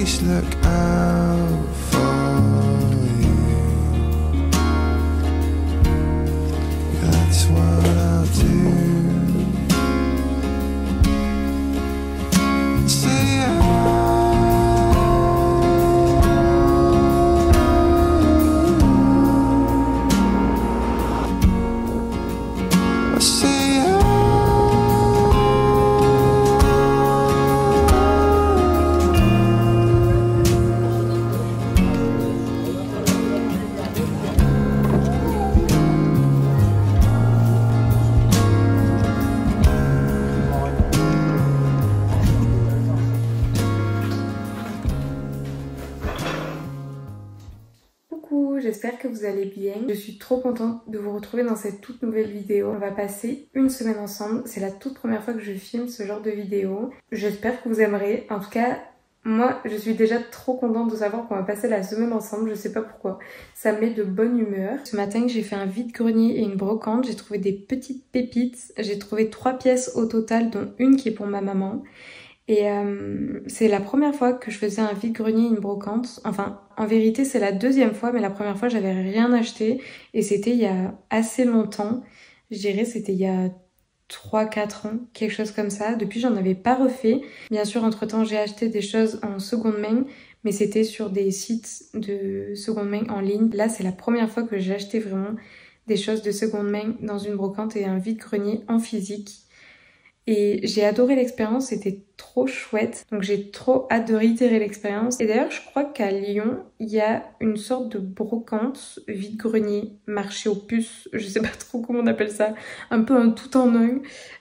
always look out for you. That's what I'll do. Say I say Coucou, j'espère que vous allez bien. Je suis trop contente de vous retrouver dans cette toute nouvelle vidéo. On va passer une semaine ensemble. C'est la toute première fois que je filme ce genre de vidéo. J'espère que vous aimerez. En tout cas, moi, je suis déjà trop contente de savoir qu'on va passer la semaine ensemble. Je sais pas pourquoi. Ça me met de bonne humeur. Ce matin, j'ai fait un vide-grenier et une brocante. J'ai trouvé des petites pépites. J'ai trouvé 3 pièces au total, dont une qui est pour ma maman. Et c'est la première fois que je faisais un vide-grenier et une brocante. Enfin, en vérité, c'est la deuxième fois, mais la première fois, j'avais rien acheté. Et c'était il y a assez longtemps. Je dirais c'était il y a 3-4 ans, quelque chose comme ça. Depuis, j'en avais pas refait. Bien sûr, entre-temps, j'ai acheté des choses en seconde main, mais c'était sur des sites de seconde main en ligne. Là, c'est la première fois que j'ai acheté vraiment des choses de seconde main dans une brocante et un vide-grenier en physique. Et j'ai adoré l'expérience, c'était trop chouette. Donc j'ai trop hâte de réitérer l'expérience. Et d'ailleurs, je crois qu'à Lyon, il y a une sorte de brocante, vide-grenier, marché aux puces, je sais pas trop comment on appelle ça, un peu un tout en un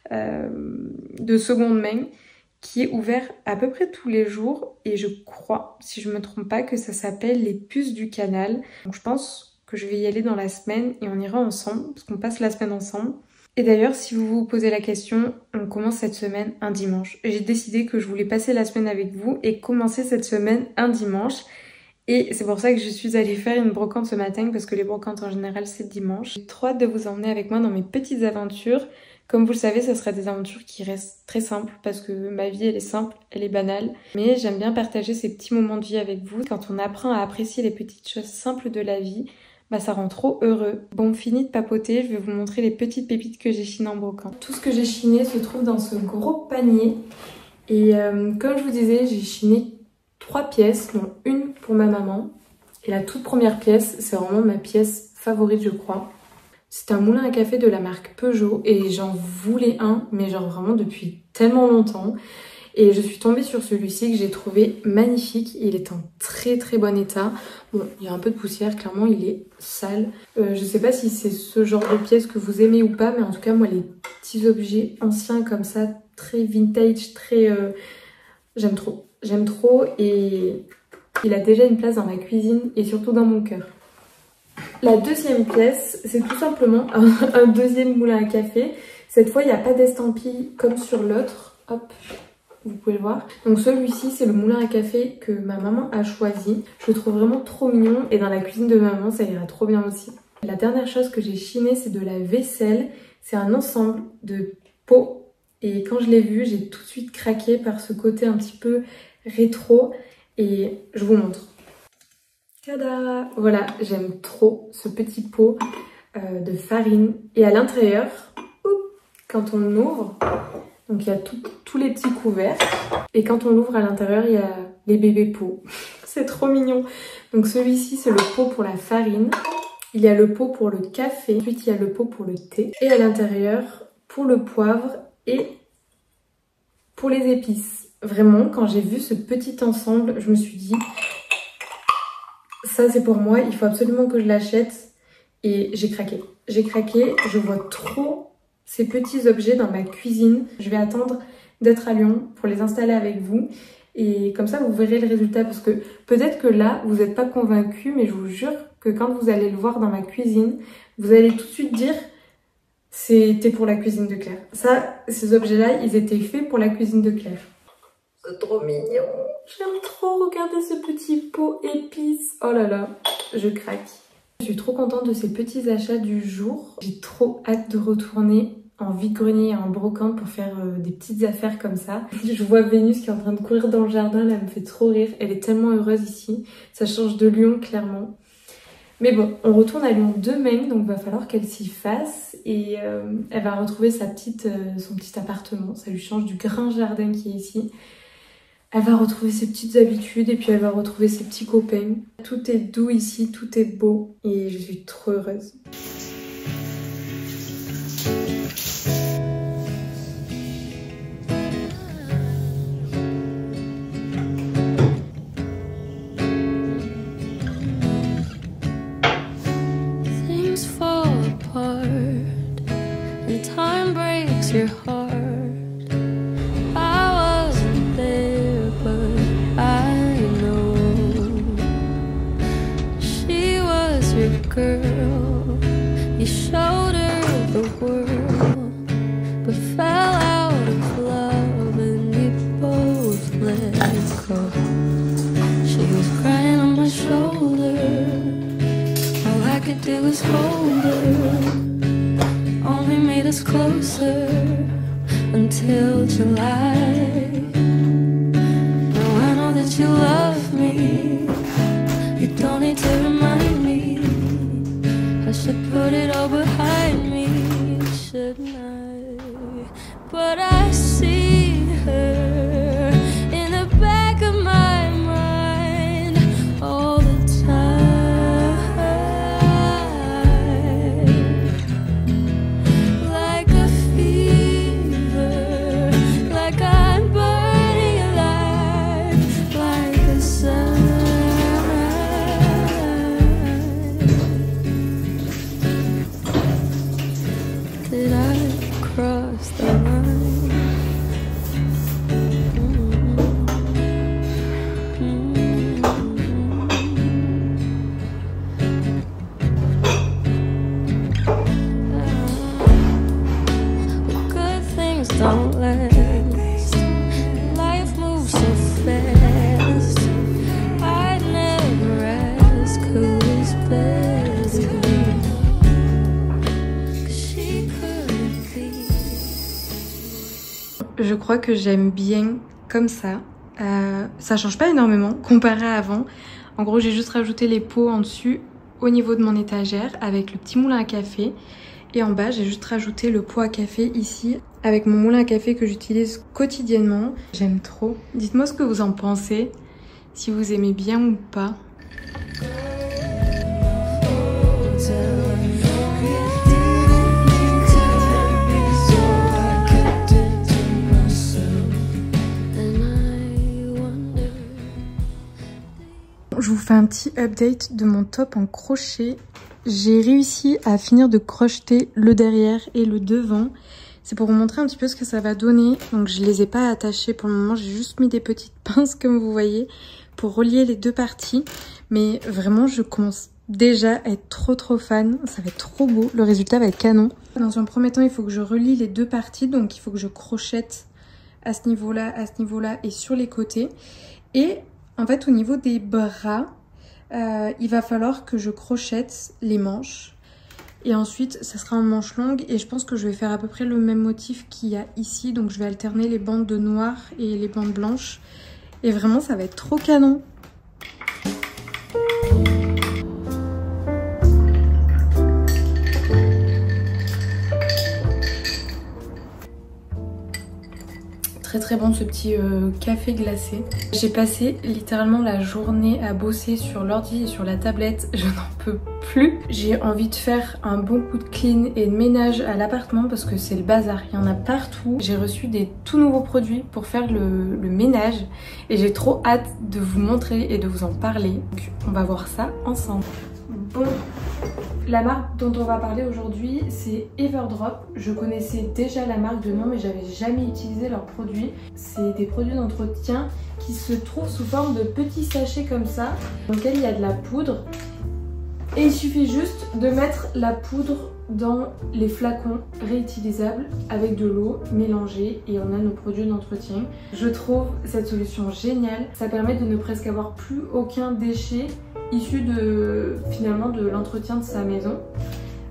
de seconde main, qui est ouvert à peu près tous les jours. Et je crois, si je me trompe pas, que ça s'appelle les puces du canal. Donc je pense que je vais y aller dans la semaine et on ira ensemble, parce qu'on passe la semaine ensemble. Et d'ailleurs, si vous vous posez la question, on commence cette semaine un dimanche. J'ai décidé que je voulais passer la semaine avec vous et commencer cette semaine un dimanche. Et c'est pour ça que je suis allée faire une brocante ce matin, parce que les brocantes en général c'est dimanche. J'ai trop hâte de vous emmener avec moi dans mes petites aventures. Comme vous le savez, ce sera des aventures qui restent très simples, parce que ma vie elle est simple, elle est banale. Mais j'aime bien partager ces petits moments de vie avec vous. Quand on apprend à apprécier les petites choses simples de la vie, bah ça rend trop heureux. Bon, fini de papoter, je vais vous montrer les petites pépites que j'ai chinées en brocante. Tout ce que j'ai chiné se trouve dans ce gros panier. Et comme je vous disais, j'ai chiné 3 pièces, dont une pour ma maman. Et la toute première pièce, c'est vraiment ma pièce favorite, je crois. C'est un moulin à café de la marque Peugeot et j'en voulais un, mais genre vraiment depuis tellement longtemps. Et je suis tombée sur celui-ci que j'ai trouvé magnifique. Il est en très très bon état. Bon, il y a un peu de poussière, clairement il est sale. Je sais pas si c'est ce genre de pièce que vous aimez ou pas, mais en tout cas moi les petits objets anciens comme ça, très vintage, très... j'aime trop. J'aime trop et il a déjà une place dans ma cuisine et surtout dans mon cœur. La deuxième pièce, c'est tout simplement un deuxième moulin à café. Cette fois il n'y a pas d'estampille comme sur l'autre. Hop, vous pouvez le voir. Donc celui-ci, c'est le moulin à café que ma maman a choisi. Je le trouve vraiment trop mignon et dans la cuisine de maman, ça ira trop bien aussi. La dernière chose que j'ai chiné, c'est de la vaisselle. C'est un ensemble de pots. Et quand je l'ai vu, j'ai tout de suite craqué par ce côté un petit peu rétro. Et je vous montre. Tada! Voilà, j'aime trop ce petit pot de farine. Et à l'intérieur, quand on ouvre... Donc il y a tous les petits couverts. Et quand on l'ouvre à l'intérieur, il y a les bébés pots. C'est trop mignon. Donc celui-ci, c'est le pot pour la farine. Il y a le pot pour le café. Ensuite, il y a le pot pour le thé. Et à l'intérieur, pour le poivre et pour les épices. Vraiment, quand j'ai vu ce petit ensemble, je me suis dit... Ça, c'est pour moi. Il faut absolument que je l'achète. Et j'ai craqué. J'ai craqué. Je vois trop... ces petits objets dans ma cuisine. Je vais attendre d'être à Lyon pour les installer avec vous. Et comme ça, vous verrez le résultat. Parce que peut-être que là, vous n'êtes pas convaincus, mais je vous jure que quand vous allez le voir dans ma cuisine, vous allez tout de suite dire c'était pour la cuisine de Claire. Ça, ces objets-là, ils étaient faits pour la cuisine de Claire. C'est trop mignon. J'aime trop regarder ce petit pot épices. Oh là là, je craque. Je suis trop contente de ces petits achats du jour. J'ai trop hâte de retourner en vide-grenier et en brocante pour faire des petites affaires comme ça. Je vois Vénus qui est en train de courir dans le jardin, là, elle me fait trop rire. Elle est tellement heureuse ici. Ça change de Lyon, clairement. Mais bon, on retourne à Lyon demain, donc il va falloir qu'elle s'y fasse. Et elle va retrouver son petit appartement. Ça lui change du grand jardin qui est ici. Elle va retrouver ses petites habitudes et puis elle va retrouver ses petits copains. Tout est doux ici, tout est beau et je suis trop heureuse. Things fall apart and time breaks your heart. Girl, you showed her the world, but fell out of love and we both let go. She was crying on my shoulder, all I could do was hold her. Only made us closer until July. Now I know that you love me, you don't need to remind me. I should put it all behind me, shouldn't I? But I see her in the back of my mind all the time, like a fever, like I'm burning alive, like the sun. Did I cross the line? Good things don't last. Life moves so fast. I'd never ask who is best. Je crois que j'aime bien comme ça. Ça change pas énormément comparé à avant. En gros, j'ai juste rajouté les pots en dessus au niveau de mon étagère avec le petit moulin à café. Et en bas, j'ai juste rajouté le pot à café ici avec mon moulin à café que j'utilise quotidiennement. J'aime trop. Dites-moi ce que vous en pensez, si vous aimez bien ou pas. Je vous fais un petit update de mon top en crochet. J'ai réussi à finir de crocheter le derrière et le devant. C'est pour vous montrer un petit peu ce que ça va donner. Donc je les ai pas attachés pour le moment, j'ai juste mis des petites pinces comme vous voyez pour relier les deux parties. Mais vraiment je commence déjà à être trop fan, ça va être trop beau, le résultat va être canon. Dans un premier temps il faut que je relie les deux parties, donc il faut que je crochette à ce niveau-là et sur les côtés. Et en fait au niveau des bras, il va falloir que je crochette les manches. Et ensuite ça sera en manches longues et je pense que je vais faire à peu près le même motif qu'il y a ici. Donc je vais alterner les bandes de noir et les bandes blanches. Et vraiment ça va être trop canon. Très bon ce petit café glacé. J'ai passé littéralement la journée à bosser sur l'ordi et sur la tablette, je n'en peux plus. J'ai envie de faire un bon coup de clean et de ménage à l'appartement parce que c'est le bazar, il y en a partout. J'ai reçu des tout nouveaux produits pour faire le ménage et j'ai trop hâte de vous montrer et de vous en parler. Donc on va voir ça ensemble. Bon, la marque dont on va parler aujourd'hui, c'est Everdrop. Je connaissais déjà la marque de nom, mais j'avais jamais utilisé leurs produits. C'est des produits d'entretien qui se trouvent sous forme de petits sachets comme ça, dans lesquels il y a de la poudre. Et il suffit juste de mettre la poudre dans les flacons réutilisables avec de l'eau mélangée et on a nos produits d'entretien. Je trouve cette solution géniale. Ça permet de ne presque avoir plus aucun déchet issu finalement de l'entretien de sa maison.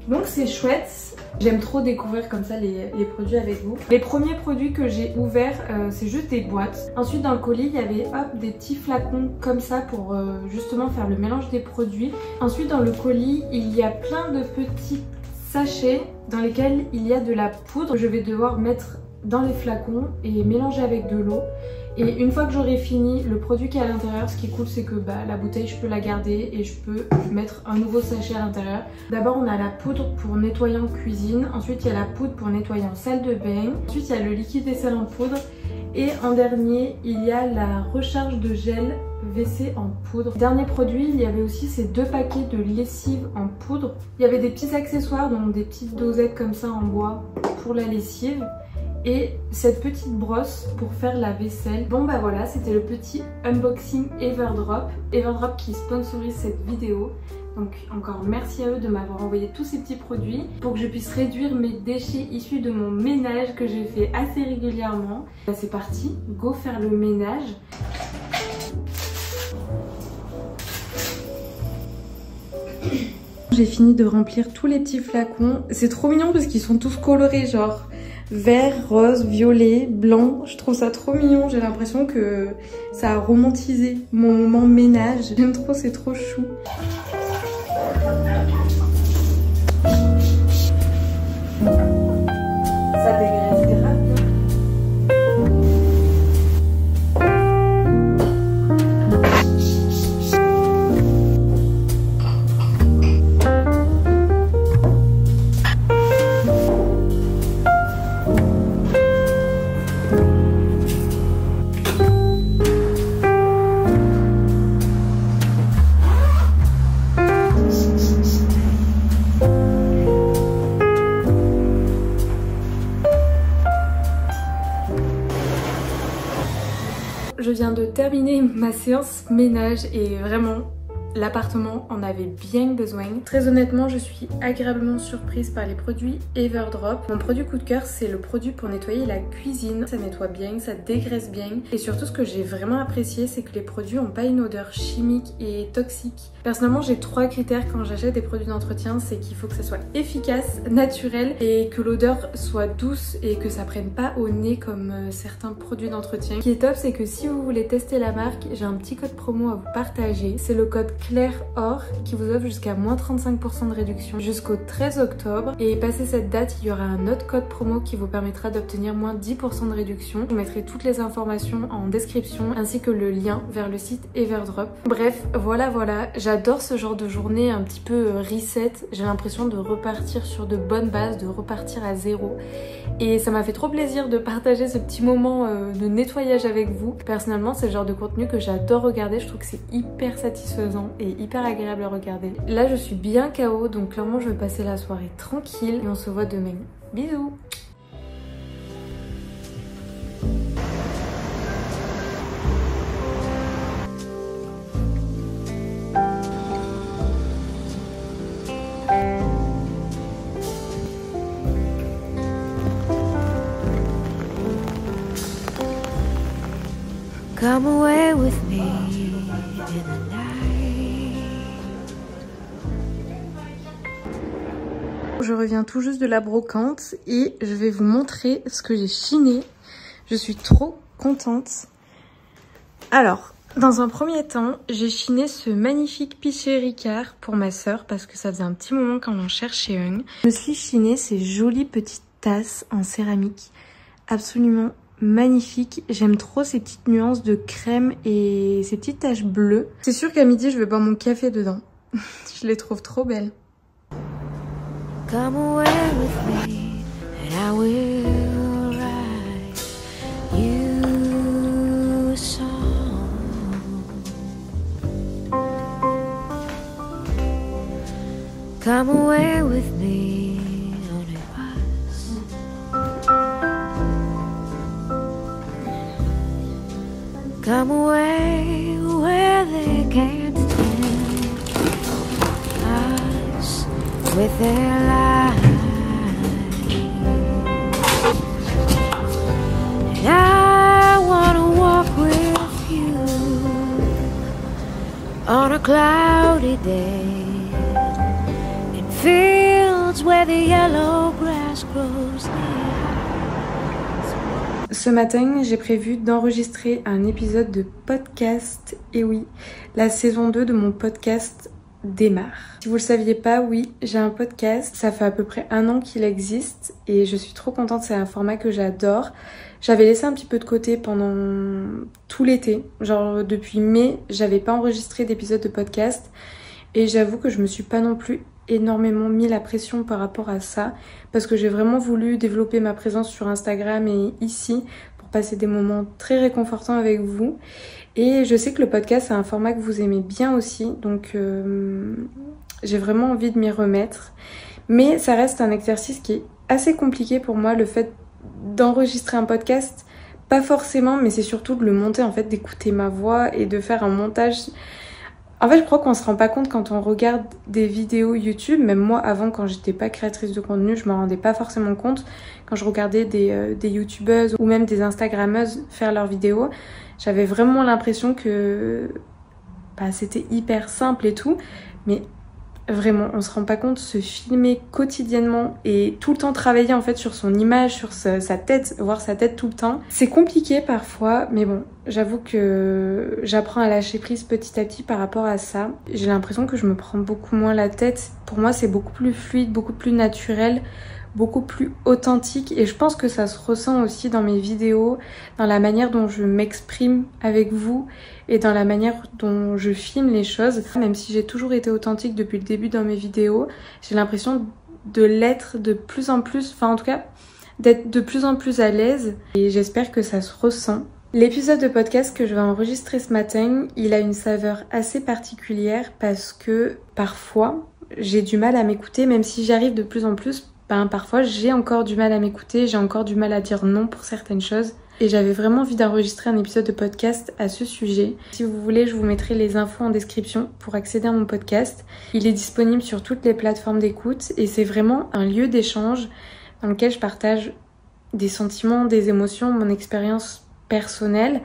Donc c'est chouette. J'aime trop découvrir comme ça les produits avec vous. Les premiers produits que j'ai ouverts, c'est juste des boîtes. Ensuite dans le colis, il y avait hop, des petits flacons comme ça pour justement faire le mélange des produits. Ensuite dans le colis, il y a plein de petits sachets dans lesquels il y a de la poudre que je vais devoir mettre dans les flacons et mélanger avec de l'eau. Et une fois que j'aurai fini le produit qui est à l'intérieur, ce qui est cool c'est que la bouteille je peux la garder et je peux mettre un nouveau sachet à l'intérieur. D'abord on a la poudre pour nettoyer en cuisine, ensuite il y a la poudre pour nettoyer en salle de bain, ensuite il y a le liquide vaisselle en poudre et en dernier il y a la recharge de gel WC en poudre. Dernier produit, il y avait aussi ces 2 paquets de lessive en poudre. Il y avait des petits accessoires, donc des petites dosettes comme ça en bois pour la lessive. Et cette petite brosse pour faire la vaisselle. Bon bah voilà, c'était le petit unboxing Everdrop. Everdrop qui sponsorise cette vidéo. Donc encore merci à eux de m'avoir envoyé tous ces petits produits pour que je puisse réduire mes déchets issus de mon ménage que je fais assez régulièrement. C'est parti, go faire le ménage. J'ai fini de remplir tous les petits flacons. C'est trop mignon parce qu'ils sont tous colorés, genre vert, rose, violet, blanc. Je trouve ça trop mignon. J'ai l'impression que ça a romantisé mon moment ménage. J'aime trop, c'est trop chou. Ça dégraisse grave. Je viens de terminer ma séance ménage et vraiment l'appartement en avait bien besoin. Très honnêtement, je suis agréablement surprise par les produits Everdrop. Mon produit coup de cœur, c'est le produit pour nettoyer la cuisine. Ça nettoie bien, ça dégraisse bien. Et surtout, ce que j'ai vraiment apprécié, c'est que les produits n'ont pas une odeur chimique et toxique. Personnellement, j'ai 3 critères quand j'achète des produits d'entretien. C'est qu'il faut que ça soit efficace, naturel et que l'odeur soit douce et que ça prenne pas au nez comme certains produits d'entretien. Ce qui est top, c'est que si vous voulez tester la marque, j'ai un petit code promo à vous partager. C'est le code CLAIRE-OR qui vous offre jusqu'à moins 35% de réduction jusqu'au 13 octobre. Et passé cette date, il y aura un autre code promo qui vous permettra d'obtenir moins 10% de réduction. Je mettrai toutes les informations en description ainsi que le lien vers le site Everdrop. Bref, voilà. J'adore ce genre de journée un petit peu reset. J'ai l'impression de repartir sur de bonnes bases, de repartir à zéro. Et ça m'a fait trop plaisir de partager ce petit moment de nettoyage avec vous. Personnellement, c'est le genre de contenu que j'adore regarder. Je trouve que c'est hyper satisfaisant et hyper agréable à regarder. Là, je suis bien KO, donc clairement, je vais passer la soirée tranquille et on se voit demain. Bisous! Come away with me in the night. Je reviens tout juste de la brocante et je vais vous montrer ce que j'ai chiné. Je suis trop contente. Alors, dans un premier temps, j'ai chiné ce magnifique Piché Ricard pour ma sœur parce que ça faisait un petit moment qu'on en cherchait un. Je me suis chiné ces jolies petites tasses en céramique, absolument magnifique. J'aime trop ces petites nuances de crème et ces petites taches bleues. C'est sûr qu'à midi je vais boire mon café dedans. Je les trouve trop belles. Come away with me and I will write you a song. Come away with me on a bus. Come away where they can't stand us with their lies. And I wanna walk with you on a cloudy day in fields where the yellow grass grows near. Ce matin, j'ai prévu d'enregistrer un épisode de podcast. Et oui, la saison 2 de mon podcast démarre. Si vous le saviez pas, oui, j'ai un podcast. Ça fait à peu près 1 an qu'il existe et je suis trop contente. C'est un format que j'adore. J'avais laissé un petit peu de côté pendant tout l'été. Genre depuis mai, j'avais pas enregistré d'épisode de podcast. Et j'avoue que je me suis pas non plus énormément mis la pression par rapport à ça parce que j'ai vraiment voulu développer ma présence sur Instagram et ici pour passer des moments très réconfortants avec vous. Et je sais que le podcast c'est un format que vous aimez bien aussi, donc j'ai vraiment envie de m'y remettre. Mais ça reste un exercice qui est assez compliqué pour moi, le fait d'enregistrer un podcast, pas forcément, mais c'est surtout de le monter en fait, d'écouter ma voix et de faire un montage. En fait, je crois qu'on se rend pas compte quand on regarde des vidéos YouTube. Même moi, avant, quand j'étais pas créatrice de contenu, je m'en rendais pas forcément compte. Quand je regardais des youtubeuses ou même des instagrammeuses faire leurs vidéos, j'avais vraiment l'impression que c'était hyper simple et tout. Mais vraiment, on se rend pas compte, se filmer quotidiennement et tout le temps travailler en fait sur son image, sur sa tête, voir sa tête tout le temps. C'est compliqué parfois, mais bon, j'avoue que j'apprends à lâcher prise petit à petit par rapport à ça. J'ai l'impression que je me prends beaucoup moins la tête. Pour moi, c'est beaucoup plus fluide, beaucoup plus naturel, beaucoup plus authentique et je pense que ça se ressent aussi dans mes vidéos, dans la manière dont je m'exprime avec vous et dans la manière dont je filme les choses. Même si j'ai toujours été authentique depuis le début dans mes vidéos, j'ai l'impression de l'être de plus en plus, enfin en tout cas d'être de plus en plus à l'aise et j'espère que ça se ressent. L'épisode de podcast que je vais enregistrer ce matin, il a une saveur assez particulière parce que parfois j'ai du mal à m'écouter, même si j'arrive de plus en plus. Parfois j'ai encore du mal à m'écouter, j'ai encore du mal à dire non pour certaines choses et j'avais vraiment envie d'enregistrer un épisode de podcast à ce sujet. Si vous voulez, je vous mettrai les infos en description pour accéder à mon podcast. Il est disponible sur toutes les plateformes d'écoute et c'est vraiment un lieu d'échange dans lequel je partage des sentiments, des émotions, mon expérience personnelle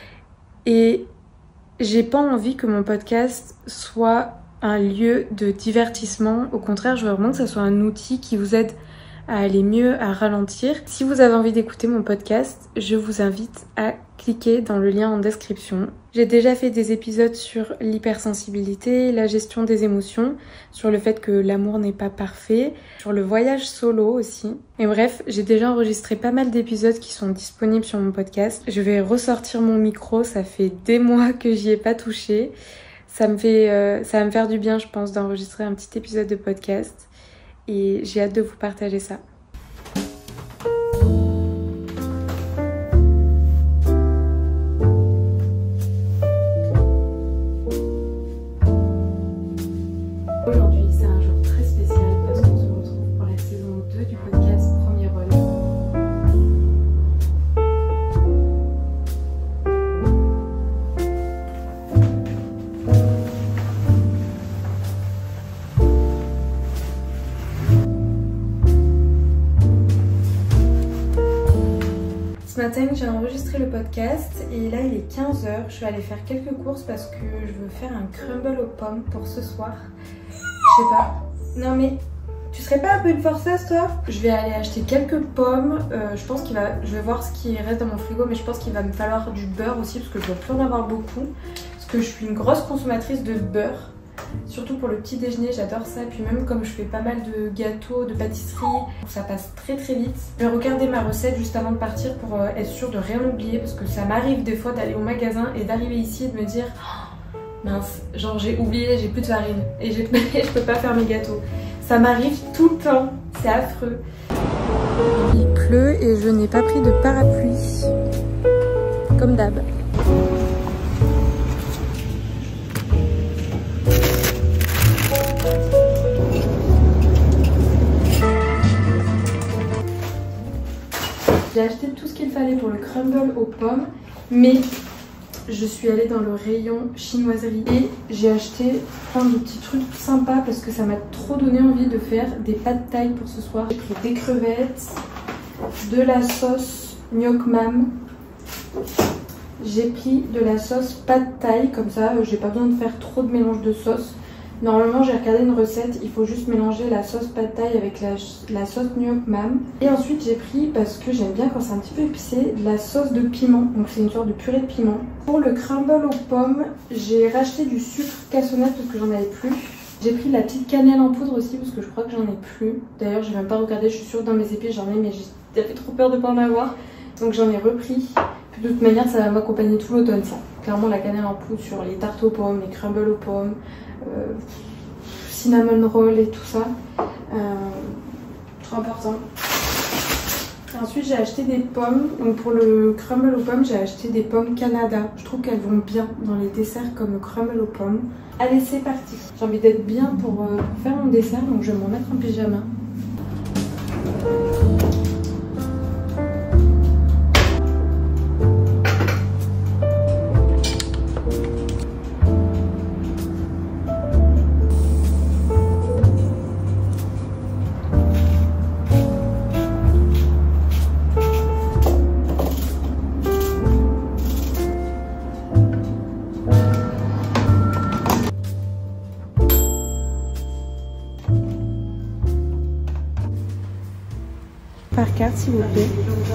et j'ai pas envie que mon podcast soit un lieu de divertissement. Au contraire, je veux vraiment que ça soit un outil qui vous aide à aller mieux, à ralentir. Si vous avez envie d'écouter mon podcast, je vous invite à cliquer dans le lien en description. J'ai déjà fait des épisodes sur l'hypersensibilité, la gestion des émotions, sur le fait que l'amour n'est pas parfait, sur le voyage solo aussi. Et bref, j'ai déjà enregistré pas mal d'épisodes qui sont disponibles sur mon podcast. Je vais ressortir mon micro, ça fait des mois que j'y ai pas touché. Ça va me faire du bien, je pense, d'enregistrer un petit épisode de podcast et j'ai hâte de vous partager ça. Aujourd'hui, c'est un jour très spécial parce qu'on se retrouve pour la saison 2 du podcast Premier Rôle. Ce matin, j'ai enregistré le podcast et là il est 15h. Je suis allée faire quelques courses parce que je veux faire un crumble aux pommes pour ce soir. Je sais pas. Non mais tu serais pas un peu une forceuse toi? Je vais aller acheter quelques pommes. Je vais voir ce qui reste dans mon frigo, mais je pense qu'il va me falloir du beurre aussi parce que je dois plus en avoir beaucoup. Parce que je suis une grosse consommatrice de beurre. Surtout pour le petit déjeuner, j'adore ça. Et puis même comme je fais pas mal de gâteaux, de pâtisseries, ça passe très très vite. Je vais regarder ma recette juste avant de partir pour être sûre de rien oublier. Parce que ça m'arrive des fois d'aller au magasin et d'arriver ici et de me dire oh, mince, genre j'ai oublié, j'ai plus de farine et je peux pas faire mes gâteaux. Ça m'arrive tout le temps, c'est affreux. Il pleut et je n'ai pas pris de parapluie. Comme d'hab. J'ai acheté tout ce qu'il fallait pour le crumble aux pommes, mais je suis allée dans le rayon chinoiserie et j'ai acheté plein de petits trucs sympas parce que ça m'a trop donné envie de faire des pâtes thaï pour ce soir. J'ai pris des crevettes, de la sauce Nyok Mam, j'ai pris de la sauce pâte thaï, comme ça j'ai pas besoin de faire trop de mélange de sauce. Normalement j'ai regardé une recette, il faut juste mélanger la sauce pad thai avec la sauce Nuoc Mam. Et ensuite j'ai pris, parce que j'aime bien quand c'est un petit peu épicé, de la sauce de piment, donc c'est une sorte de purée de piment. Pour le crumble aux pommes, j'ai racheté du sucre cassonade parce que j'en avais plus. J'ai pris de la petite cannelle en poudre aussi parce que je crois que j'en ai plus. D'ailleurs j'ai même pas regardé, je suis sûre que dans mes épices j'en ai, mais j'avais trop peur de pas en avoir. Donc j'en ai repris. De toute manière ça va m'accompagner tout l'automne ça. Clairement la cannelle en poudre sur les tartes aux pommes, les crumbles aux pommes, cinnamon roll et tout ça. Trop important. Ensuite j'ai acheté des pommes. Donc pour le crumble aux pommes j'ai acheté des pommes Canada. Je trouve qu'elles vont bien dans les desserts comme le crumble aux pommes. Allez c'est parti. J'ai envie d'être bien pour faire mon dessert donc je vais m'en mettre en pyjama. Par carte s'il vous plaît.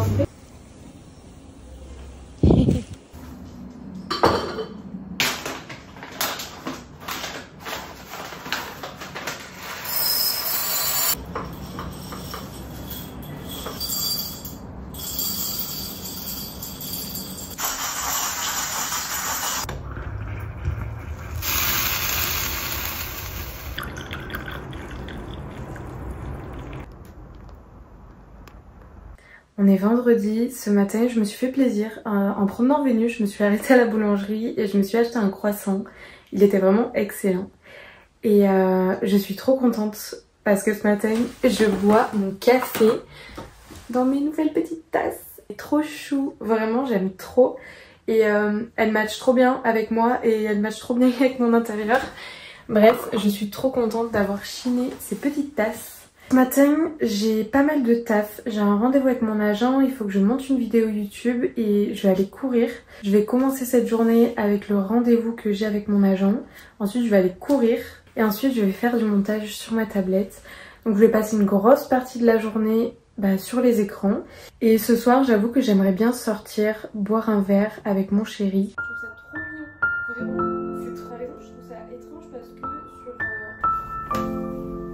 On est vendredi, ce matin je me suis fait plaisir. En promenant venue, je me suis arrêtée à la boulangerie et je me suis acheté un croissant. Il était vraiment excellent. Et je suis trop contente parce que ce matin je bois mon café dans mes nouvelles petites tasses. C'est trop chou, vraiment j'aime trop. Et elle match trop bien avec moi et elle match trop bien avec mon intérieur. Bref, je suis trop contente d'avoir chiné ces petites tasses. Ce matin, j'ai pas mal de taf. J'ai un rendez-vous avec mon agent, il faut que je monte une vidéo YouTube et je vais aller courir. Je vais commencer cette journée avec le rendez-vous que j'ai avec mon agent. Ensuite, je vais aller courir et ensuite, je vais faire du montage sur ma tablette. Donc, je vais passer une grosse partie de la journée sur les écrans. Et ce soir, j'avoue que j'aimerais bien sortir, boire un verre avec mon chéri. Je trouve ça trop mignon, vraiment. C'est trop raison. Je trouve ça étrange parce que sur...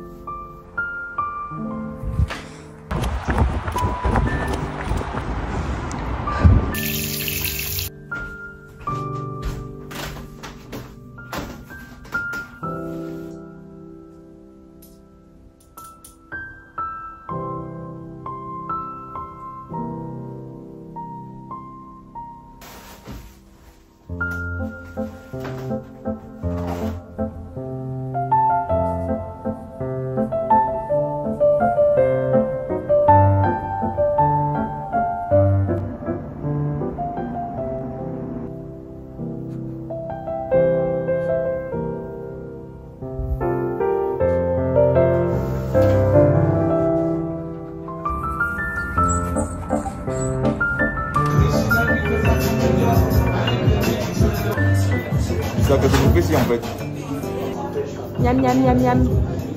C'est à côté de vous ici en fait. Miam miam miam miam.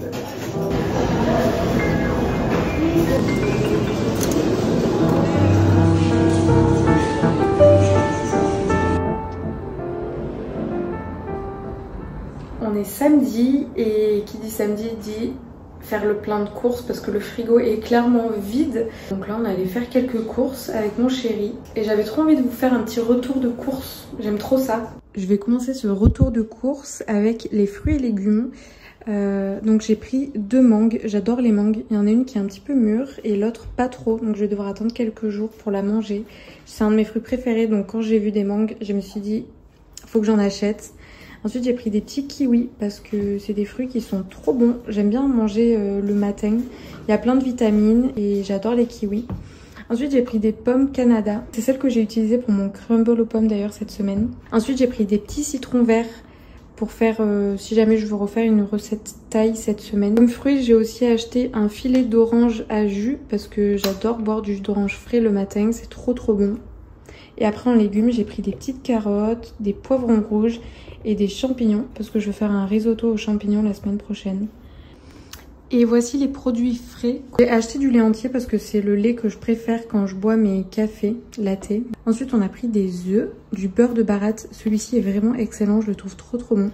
On est samedi et qui dit samedi dit faire le plein de courses parce que le frigo est clairement vide. Donc là on allait faire quelques courses avec mon chéri et j'avais trop envie de vous faire un petit retour de courses. J'aime trop ça. Je vais commencer ce retour de courses avec les fruits et légumes. Donc j'ai pris 2 mangues, j'adore les mangues. Il y en a une qui est un petit peu mûre et l'autre pas trop, donc je vais devoir attendre quelques jours pour la manger. C'est un de mes fruits préférés, donc quand j'ai vu des mangues, je me suis dit faut que j'en achète. Ensuite j'ai pris des petits kiwis parce que c'est des fruits qui sont trop bons. J'aime bien manger le matin, il y a plein de vitamines et j'adore les kiwis. Ensuite j'ai pris des pommes Canada, c'est celles que j'ai utilisées pour mon crumble aux pommes d'ailleurs cette semaine. Ensuite j'ai pris des petits citrons verts pour faire, si jamais je veux refaire une recette thaï cette semaine. Comme fruit j'ai aussi acheté un filet d'orange à jus parce que j'adore boire du jus d'orange frais le matin, c'est trop bon. Et après en légumes j'ai pris des petites carottes, des poivrons rouges et des champignons parce que je vais faire un risotto aux champignons la semaine prochaine. Et voici les produits frais. J'ai acheté du lait entier parce que c'est le lait que je préfère quand je bois mes cafés latte. Ensuite on a pris des œufs, du beurre de baratte. Celui-ci est vraiment excellent, je le trouve trop bon.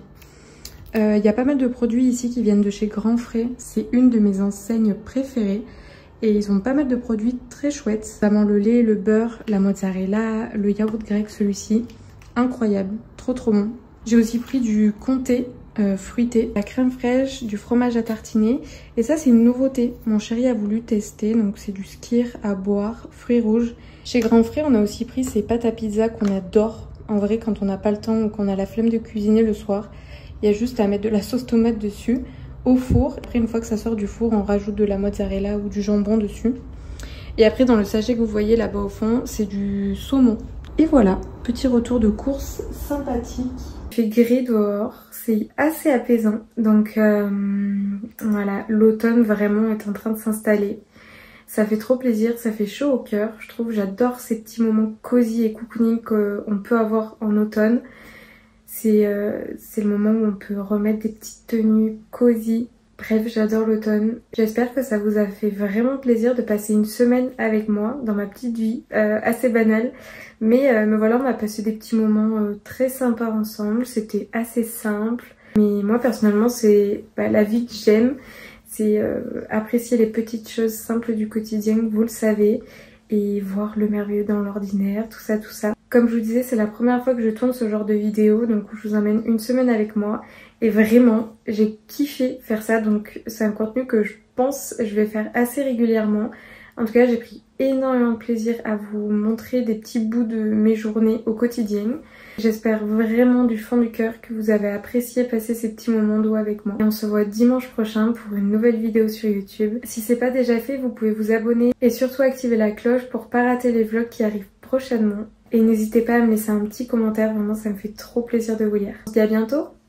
Il y a pas mal de produits ici qui viennent de chez Grand Frais. C'est une de mes enseignes préférées. Et ils ont pas mal de produits très chouettes. Notamment le lait, le beurre, la mozzarella, le yaourt grec celui-ci. Incroyable, trop bon. J'ai aussi pris du comté fruité, la crème fraîche, du fromage à tartiner. Et ça c'est une nouveauté, mon chéri a voulu tester. Donc c'est du skyr à boire, fruits rouges. Chez Grand Frais on a aussi pris ces pâtes à pizza qu'on adore. En vrai quand on n'a pas le temps ou qu'on a la flemme de cuisiner le soir, il y a juste à mettre de la sauce tomate dessus au four. Après une fois que ça sort du four on rajoute de la mozzarella ou du jambon dessus. Et après dans le sachet que vous voyez là-bas au fond c'est du saumon. Et voilà, petit retour de course sympathique. Il fait gris dehors, c'est assez apaisant. Donc voilà, l'automne vraiment est en train de s'installer. Ça fait trop plaisir, ça fait chaud au cœur. Je trouve, j'adore ces petits moments cosy et cocooning qu'on peut avoir en automne. C'est le moment où on peut remettre des petites tenues cosy. Bref, j'adore l'automne. J'espère que ça vous a fait vraiment plaisir de passer une semaine avec moi dans ma petite vie assez banale. Mais voilà, on a passé des petits moments très sympas ensemble. C'était assez simple. Mais moi personnellement, c'est la vie que j'aime. C'est apprécier les petites choses simples du quotidien, vous le savez. Et voir le merveilleux dans l'ordinaire, tout ça. Comme je vous disais, c'est la première fois que je tourne ce genre de vidéo, donc je vous emmène une semaine avec moi. Et vraiment, j'ai kiffé faire ça, donc c'est un contenu que je pense je vais faire assez régulièrement. En tout cas, j'ai pris énormément de plaisir à vous montrer des petits bouts de mes journées au quotidien. J'espère vraiment du fond du cœur que vous avez apprécié passer ces petits moments doux avec moi. Et on se voit dimanche prochain pour une nouvelle vidéo sur YouTube. Si c'est pas déjà fait, vous pouvez vous abonner et surtout activer la cloche pour pas rater les vlogs qui arrivent prochainement. Et n'hésitez pas à me laisser un petit commentaire, vraiment ça me fait trop plaisir de vous lire. On se dit à bientôt!